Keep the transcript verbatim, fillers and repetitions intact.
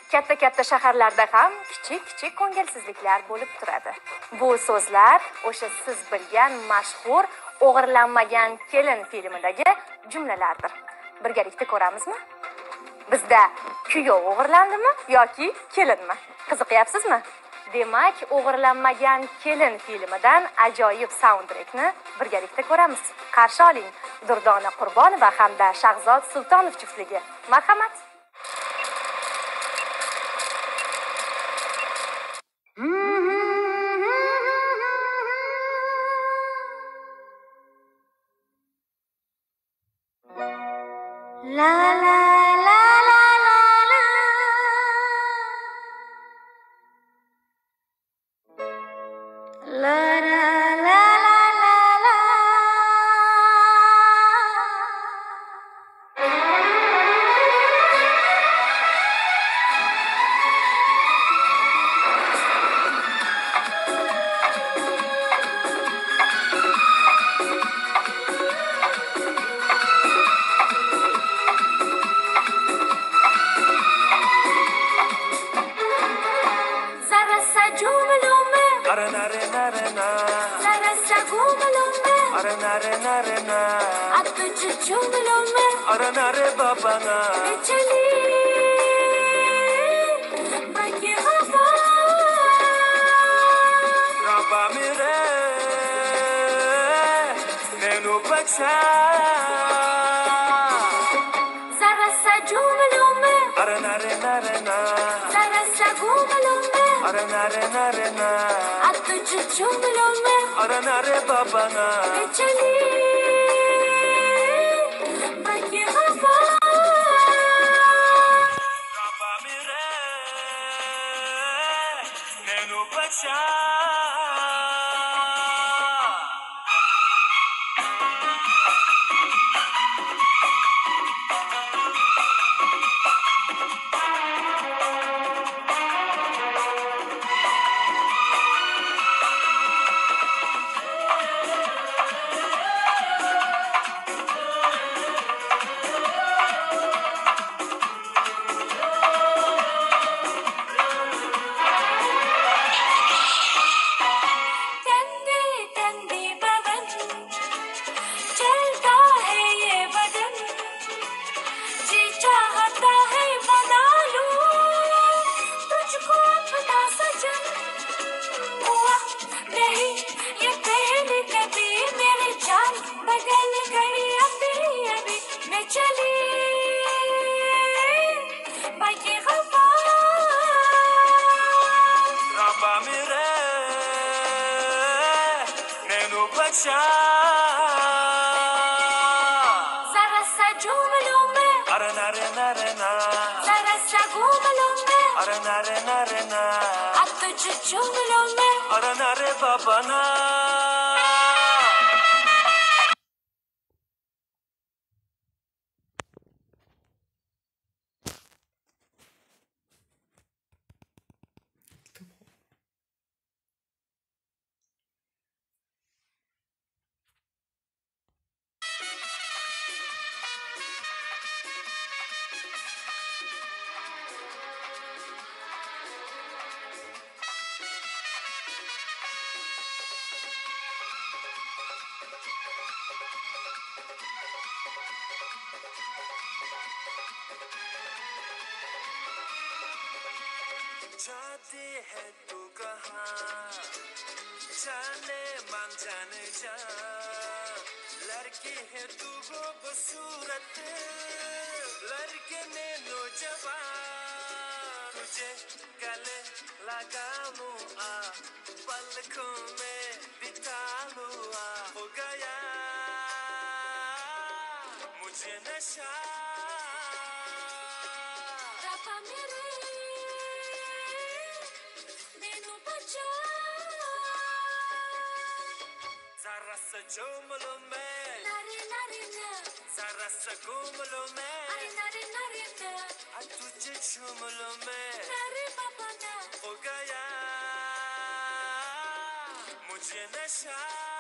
Katta-katta shaharlarda ham kichik-kichik ko'ngilsizliklar bo'lib turadi. Bu so'zlar o'sha siz bilgan mashhur O'g'irlanmagan kelin filmidagi jumlalardir. Birgalikda ko'ramizmi? Bizda kuyov o'g'irlandimi yoki kelinmi? Qiziqyapsizmi? Demak, O'g'irlanmagan kelin filmidan ajoyib saundtrekni birgalikda ko'ramiz. Qarshi oling, Durdona Qurbonova hamda Shahzod Sultonov juftligi. Marhamat. La la la la la la la la la la la Aranare babana chali baki baba Rabba mire Nenu baksa zara sa jumlo mein Aranare narena zara sa gumlo mein Aranare narena ab tuj jumlo mein Aranare babana chali baki baba Rabba mire Nenu baksa zara sa jumlo mein Aranare narena zara sa gumlo mein Aranare narena ab tuj jumlo mein Aranare babana जाती है तू कहाँ जाने मन जाने जा लड़की है तू वो बसूरत लड़के ने नौजवान तुझे गले लगा लूं आ पलकों में बिता लूं आ हो गया मुझे नशा Rapa mere menu bacha जरा सा झूमलो मैं nare nare na जरा सा घूमलो मैं are nare nare na आ तुझे झूमलो मैं nare baba na हो गया मुझे नशा